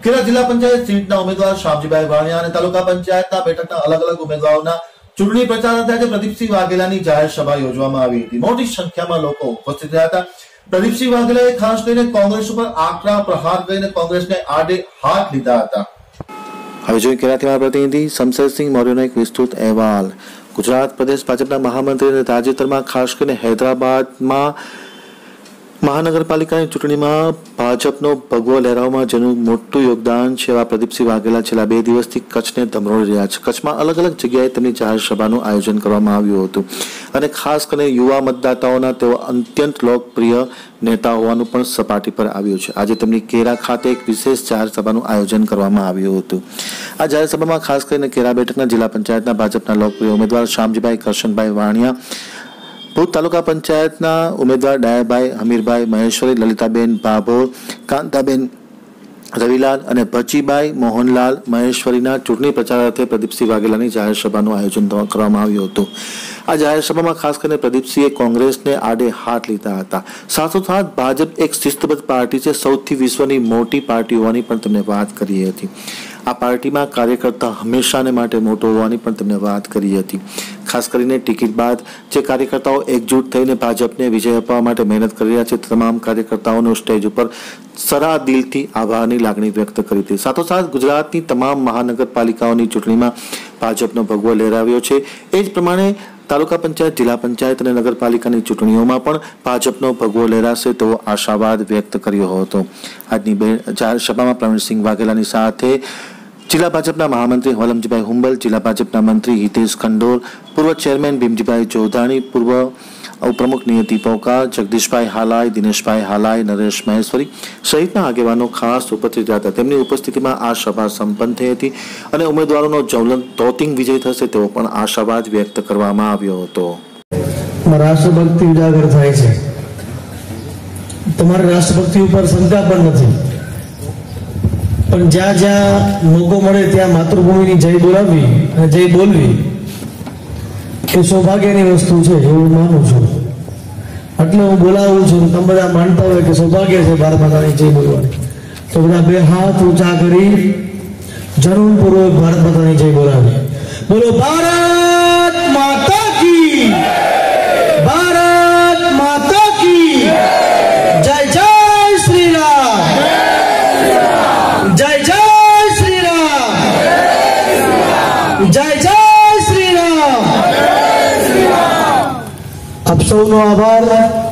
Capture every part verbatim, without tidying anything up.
કેરા જિલ્લા પંચાયત સીટના ઉમેદવાર શામજીભાઈ વાણિયા અને તાલુકા પંચાયતના બેઠકના અલગ અલગ ઉમેદવારોના ચૂંટણી પ્રચાર અંતર્ગત પ્રદીપસિંહ વાઘેલાની જાહેર સભા યોજવામાં આવી હતી। મોટી સંખ્યામાં લોકો ઉપસ્થિત રહ્યા હતા। પ્રદીપસિંહ વાઘેલાએ ખાસ કરીને કોંગ્રેસ ઉપર આકરા પ્રહાર કરીને કોંગ્રેસને આડે હાથ લીધા હતા। હવે જોઈએ કેરાથી મારા પ્રતિનિધિ શમશેરસિંહ મૌર્યનો એક વિસ્તૃત અહેવાલ। ગુજરાત પ્રદેશ ભાજપના મહામંત્રી તાજેતરમાં ખાસ કરીને હૈદરાબાદમાં મહાનગરપાલિકાની ચૂંટણીમાં ભાજપનો ભગવો લહેરાવવામાં જેનું મોટું યોગદાન છે એવા પ્રદીપસિંહ વાઘેલા છેલ્લા બે દિવસથી કચ્છને ધમરોળી રહ્યા છે। કચ્છમાં અલગ અલગ જગ્યાએ તેમની જાહેર સભાનું આયોજન કરવામાં આવ્યું હતું અને ખાસ કરીને યુવા મતદાતાઓના તેઓ અત્યંત લોકપ્રિય નેતા હોવાનું પણ સપાટી પર આવ્યું છે। આજે તેમની કેરા ખાતે એક વિશેષ જાહેર સભાનું આયોજન કરવામાં આવ્યું હતું। આ જાહેર સભામાં ખાસ કરીને કેરા બેઠકના જિલ્લા પંચાયતના ભાજપના લોકપ્રિય ઉમેદવાર શામજીભાઈ કરશનભાઈ વાણિયા, ભુજ તાલુકા પંચાયતના ઉમેદવાર ડાયાભાઈ હમીરભાઈ મહેશ્વરી, લલિતાબેન ભાભોર, કાંતાબેન રવિલાલ અને ભચીભાઈ મોહનલાલ મહેશ્વરીના ચૂંટણી પ્રચારાર્થે પ્રદીપસિંહ વાઘેલાની જાહેર સભાનું આયોજન કરવામાં આવ્યું હતું। આ જાહેર સભામાં ખાસ કરીને પ્રદીપસિંહે કોંગ્રેસને આડે હાથ લીધા હતા। સાથોસાથ ભાજપ એક શિસ્તબદ્ધ પાર્ટી છે, સૌથી વિશ્વની મોટી પાર્ટી હોવાની પણ તેમણે વાત કરી હતી। આ પાર્ટીમાં કાર્યકર્તા હંમેશાને માટે મોટો હોવાની પણ તેમણે વાત કરી હતી। ખાસ કરીને ટિકિટ બાદ જે કાર્યકર્તાઓ એકજૂટ થઈને ભાજપને વિજય અપાવવા માટે મહેનત કરી રહ્યા છે તમામ કાર્યકર્તાઓનો સ્ટેજ ઉપર સરા દિલથી આભારની લાગણી વ્યક્ત કરી હતી। સાથોસાથ ગુજરાતની તમામ મહાનગરપાલિકાઓની ચૂંટણીમાં ભાજપનો ભગવો લહેરાવ્યો છે। એ જ પ્રમાણે તાલુકા પંચાયત, જિલ્લા પંચાયત અને નગરપાલિકાની ચૂંટણીઓમાં પણ ભાજપનો ભગવો લહેરાશે તેવો આશાવાદ વ્યક્ત કર્યો હતો। આજની બે જાહેર સભામાં પ્રવીણસિંહ વાઘેલાની સાથે જિલ્લા ભાજપના મહામંત્રી વલમજીભાઈ હુંબલ, જિલ્લા ભાજપના મંત્રી હિતેશ ખંડોર, પૂર્વ ચેરમેન ભીમજીભાઈ જોધાણી, પૂર્વ ઉપપ્રમુખ નિયતિ પોકા, જગદીશભાઈ હાલાઈ, દિનેશભાઈ હાલાઈ, નરેશ મહેશ્વરી સહિતના આગેવાનો ખાસ ઉપસ્થિત હતા। તેમની ઉપસ્થિતિમાં આ સભા સંપન્ન થઈ હતી અને ઉમેદવારોનો જ્વલંત તોતિંગ વિજય થશે તેવો પણ આશાવાદ વ્યક્ત કરવામાં આવ્યો હતો। રાષ્ટ્રભક્તિ ઉજાગર થાય છે, તમારી રાષ્ટ્રભક્તિ ઉપર શંકા પણ નથી, પણ જ્યાં જ્યાં મોકો મળે ત્યાં માતૃભૂમિની જય બોલાવવી અને જય બોલવી એ સૌભાગ્યની વસ્તુ છે એવું માનું છું। એટલે હું બોલાવું છું। તમે બધા માનતા હોય કે સૌભાગ્ય છે ભારત માતાની જય બોલવાની, તો બધા બે હાથ ઊંચા કરી જનૂનપૂર્વક ભારત માતાની જય બોલાવી। બોલો ભારત માતા કી, ભારત માતા કી જય, જય શ્રી રામ, જય જય શ્રી રામ, જય જય શ્રી રામ। આપ સૌનો આભાર।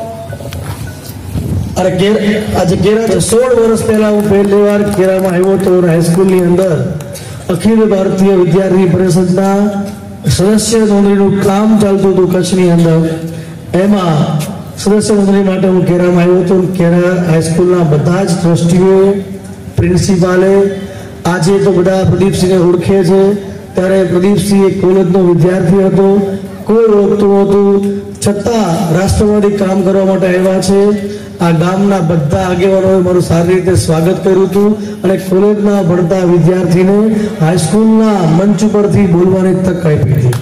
અરે આજે કેરા સોળ વર્ષ પહેલા હું પહેલી વાર કેરામાં આવ્યો હતો। હાઈસ્કૂલની અંદર અખિલ ભારતીય વિદ્યાર્થી પરિષદના સદસ્ય નોંધણીનું કામ ચાલતું હતું કચ્છની અંદર। એમાં સદસ્ય નોંધણી માટે હું કેરામાં આવ્યો હતો। કેરા હાઈસ્કૂલના બધા જ ટ્રસ્ટીઓએ, પ્રિન્સિપાલે આજે તો બધા પ્રદીપસિંહને ઓળખે છે, ત્યારે પ્રદીપસિંહ એક કોલેજનો વિદ્યાર્થી હતો, કોઈ ઓળખતું નહોતું, છતાં રાષ્ટ્રવાદી કામ કરવા માટે આવ્યા છે। આ ગામના બધા આગેવાનોએ મારું સારી રીતે સ્વાગત કર્યું હતું અને કોલેજના ભણતા વિદ્યાર્થીને હાઈસ્કૂલના મંચ ઉપરથી બોલવાની તક આપી હતી।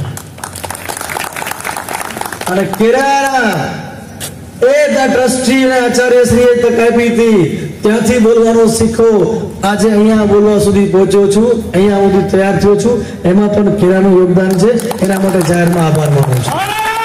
અને કેરાના એ ટ્રસ્ટી અને આચાર્યશ્રીએ તક આપી હતી, ત્યાંથી બોલવાનું શીખો આજે અહીંયા બોલવા સુધી પહોંચ્યો છું, અહીંયા સુધી તૈયાર થયો છું। એમાં પણ કેરાનું યોગદાન છે, એના માટે જાહેરમાં આભાર માનું છું।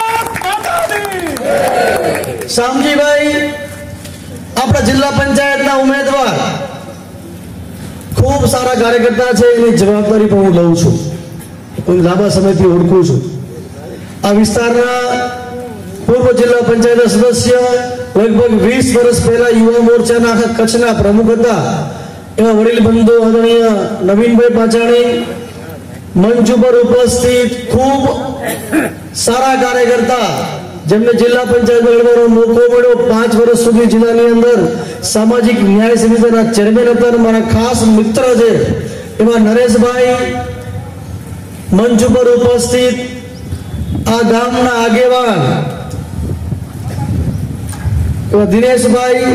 શામજીભાઈ આપણા જિલ્લા પંચાયતના ઉમેદવાર ખૂબ સારા કાર્યકર્તા છે, એની જવાબદારી પણ હું લઉં છું, હું લાંબા સમયથી ઓળખું છું। આ વિસ્તારના પૂર્વ જિલ્લા પંચાયત સદસ્ય, લગભગ વીસ વર્ષ પહેલા યુવા મોરચાના આખા કચ્છના પ્રમુખ હતા એવા વડીલ બંધુ આદરણીય નવીનભાઈ પાચાણી મંચ ઉપર ઉપસ્થિત ખૂબ સારા કાર્યકર્તા, જેમને જિલ્લા પંચાયત લડવાનો મોકો મળ્યો। પાંચ વર્ષ સુધી જિલ્લાની અંદર સામાજિક ન્યાય સમિતિના ચેરમેન હતા, મારા ખાસ મિત્ર છે એવા નરેશભાઈ મંચ ઉપર ઉપસ્થિત, આ ગામના આગેવાન એવા દિનેશભાઈ,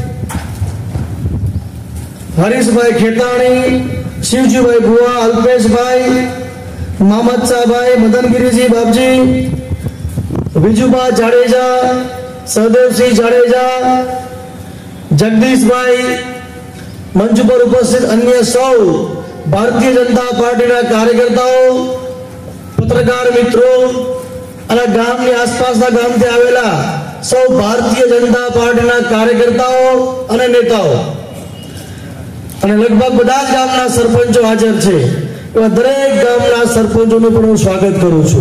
હરીશભાઈ ખેતાણી, શિવજીભાઈ ભુવા, અલ્પેશભાઈ, મામદ શાહભાઈ, મદનગીરીજી બાપજી, વિજુભા જાડેજા, સહદેવસિંહ જાડેજા, જગદીશભાઈ, મંચ પર ઉપસ્થિત અન્ય સૌ ભારતીય જનતા પાર્ટીના કાર્યકર્તાઓ, પત્રકાર મિત્રો અને ગામની આસપાસના ગામથી આવેલા સૌ ભારતીય જનતા પાર્ટીના કાર્યકર્તાઓ અને નેતાઓ અને લગભગ બધા જ ગામના સરપંચો હાજર છે, એવા દરેક ગામના સરપંચોનું પણ હું સ્વાગત કરું છું.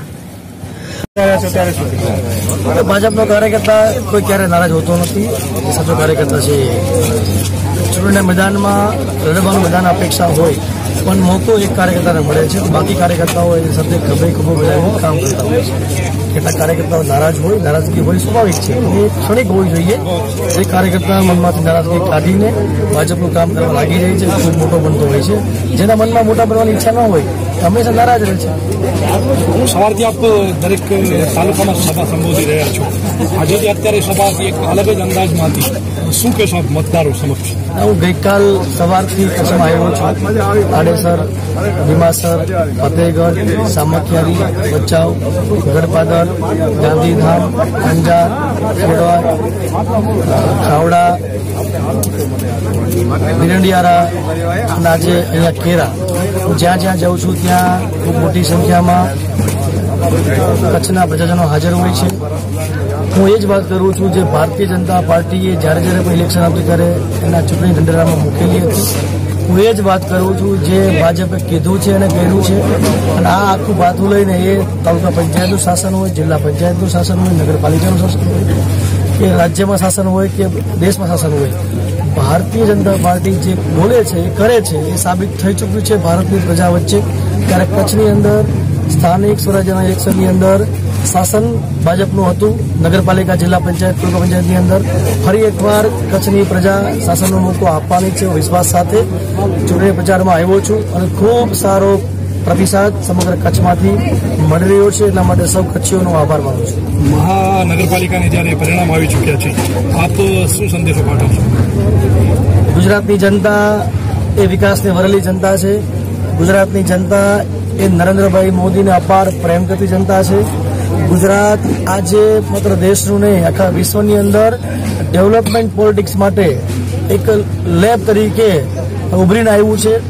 ભાજપનો કાર્યકર્તા કોઈ ક્યારે નારાજ હોતો નથી. સાચો કાર્યકર્તા છે. ચૂંટણીના મેદાનમાં લડવાનું મેદાન અપેક્ષા હોય પણ મોકો એક કાર્યકર્તાને મળે છે, બાકી કાર્યકર્તાઓ એની સાથે ખભે ખભો મિલાવીને કામ કરતા હોય છે. કેટલાક કાર્યકર્તાઓ નારાજ હોય, નારાજગી હોય, સ્વાભાવિક છે, એ ક્ષણિક હોવી જોઈએ. જે કાર્યકર્તા મનમાંથી નારાજગી કાઢીને ભાજપનું કામ કરવા લાગી જાય છે, ખૂબ મોટો બનતો હોય છે. જેના મનમાં મોટા બનવાની ઈચ્છા ન હોય હંમેશા નારાજ રહે છે. સવારથી આપ દરેક તાલુકામાં સભા સંબોધી રહ્યા છો. આજે અત્યારે સભા એક અલગ જ અંદાજમાં હતી. શું કહેશો આપ મતદારો સમક્ષ? હું ગઈકાલ સવારથી કચ્છમાં આવ્યો છું. આડેસર, ભીમાસર, ફતેહગઢ, સામખિયારી, ભચાઉ, ગઢપાદર, ગાંધીધામ, અંજાર, ખેડવા, ખાવડા, વિરંડિયારા અને આજે અહીંયા કેરા. હું જ્યાં જ્યાં જાઉં છું ત્યાં ખૂબ મોટી સંખ્યામાં કચ્છના પ્રજાજનો હાજર હોય છે. હું એ જ વાત કરું છું જે ભારતીય જનતા પાર્ટીએ જ્યારે જ્યારે પણ ઇલેક્શન આપતી ત્યારે એના ચૂંટણી ઢંઢેરામાં મૂકેલી હતી. હું એ જ વાત કરું છું જે ભાજપે કીધું છે અને કર્યું છે. અને આ આખું બાથું લઈને એ તાલુકા પંચાયતનું શાસન હોય, જિલ્લા પંચાયતનું શાસન હોય, નગરપાલિકાનું શાસન હોય, કે રાજ્યમાં શાસન હોય કે દેશમાં શાસન હોય, ભારતીય જનતા પાર્ટી જે બોલે છે એ કરે છે એ સાબિત થઈ ચૂક્યું છે ભારતની પ્રજા વચ્ચે. ત્યારે કચ્છની અંદર સ્થાનિક સ્વરાજ્યના ઇલેક્શનની અંદર શાસન ભાજપનું હતું, નગરપાલિકા, જિલ્લા પંચાયત, તાલુકા પંચાયતની અંદર ફરી એકવાર કચ્છની પ્રજા શાસનનો મોકો આપવાની છે વિશ્વાસ સાથે ચૂંટણી પ્રચારમાં આવ્યો છું અને ખૂબ સારો પ્રતિસાદ સમગ્ર કચ્છમાંથી મળી રહ્યો છે. એટલા માટે સૌ કચ્છીઓનો આભાર માનું છું. મહાનગરપાલિકાને જ્યારે પરિણામ આવી ચૂક્યા છે, આપ શું સંદેશો પાઠવશો? ગુજરાતની જનતા એ વિકાસને વરેલી જનતા છે. ગુજરાતની જનતા એ નરેન્દ્રભાઈ મોદીને અપાર પ્રેમ કરતી જનતા છે. ગુજરાત આજે માત્ર દેશનું નહીં આખા વિશ્વની અંદર ડેવલપમેન્ટ પોલિટિક્સ માટે એક લેબ તરીકે ઉભરીને આવ્યું છે.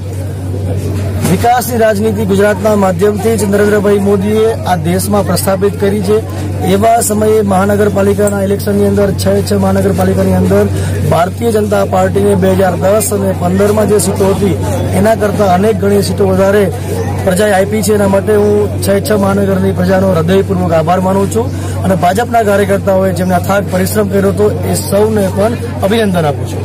વિકાસની રાજનીતિ ગુજરાતના માધ્યમથી જ નરેન્દ્રભાઈ મોદીએ આ દેશમાં પ્રસ્થાપિત કરી છે. એવા સમયે મહાનગરપાલિકાના ઇલેક્શનની અંદર છ છ મહાનગરપાલિકાની અંદર ભારતીય જનતા પાર્ટીને બે હજાર દસ અને પંદરમાં જે સીટો હતી એના કરતાં અનેક ગણી સીટો વધારે પ્રજાએ આપી છે. એના માટે હું છ છ મહાનગરની પ્રજાનો હૃદયપૂર્વક આભાર માનું છું અને ભાજપના કાર્યકર્તાઓએ જેમને અથાગ પરિશ્રમ કર્યો હતો એ સૌને પણ અભિનંદન આપું છું.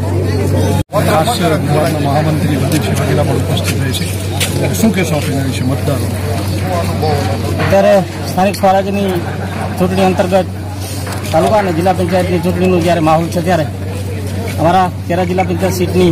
ખાસ ગુજરાતના મહામંત્રી પ્રદીપસિંહ વાઘેલા પણ ઉપસ્થિત રહે છે. શું કહેશો આપ એના વિશે મતદારો? અત્યારે સ્થાનિક સ્વરાજ્યની ચૂંટણી અંતર્ગત તાલુકા અને જિલ્લા પંચાયતની ચૂંટણીનું જ્યારે માહોલ છે ત્યારે અમારા કેરા જિલ્લા પંચાયત સીટની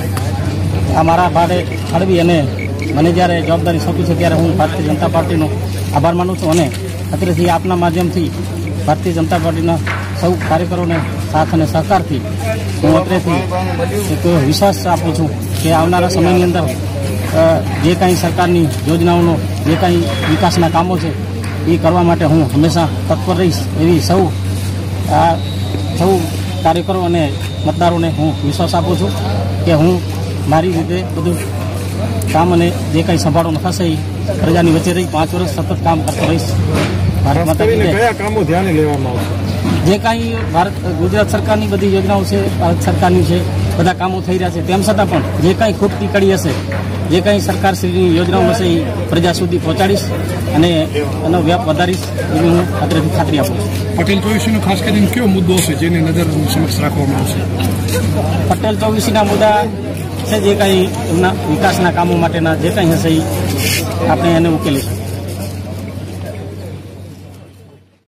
અમારા ભાડે ફાળવી અને મને જ્યારે જવાબદારી સોંપી છે ત્યારે હું ભારતીય જનતા પાર્ટીનો આભાર માનું છું અને અત્રેથી આપના માધ્યમથી ભારતીય જનતા પાર્ટીના સૌ કાર્યકરોને સાથ અને સહકારથી હું અત્રેથી એક વિશ્વાસ આપું છું કે આવનારા સમયની અંદર જે કાંઈ સરકારની યોજનાઓનો જે કાંઈ વિકાસના કામો છે એ કરવા માટે હું હંમેશા તત્પર રહીશ એવી સૌ આ સૌ કાર્યકરો અને મતદારોને હું વિશ્વાસ આપું છું કે હું મારી રીતે બધું કામ અને જે કાંઈ સંભાળવાનું થશે એ પ્રજાની વચ્ચે રહી પાંચ વર્ષ સતત કામ કરતો રહીશ. ભારત માતા કયા કામો ધ્યાને લેવામાં આવશે? જે કાંઈ ભારત ગુજરાત સરકારની બધી યોજનાઓ છે, ભારત સરકારની છે, બધા કામો થઈ રહ્યા છે. તેમ છતાં પણ જે કાંઈ ખૂટતી કડી હશે, જે કાંઈ સરકારશ્રીની યોજનાઓ હશે એ પ્રજા સુધી પહોંચાડીશ અને એનો વ્યાપ વધારીશ એવી હું અત્રેથી ખાતરી આપું છું. પટેલ ચોવીસીનો ખાસ કરીને કયો મુદ્દો હશે જેને નજર સમક્ષ રાખવામાં આવશે? પટેલ ચોવીસીના મુદ્દા છે જે કાંઈ એમના વિકાસના કામો માટેના જે કાંઈ હશે એ આપણે એને ઉકેલીશું.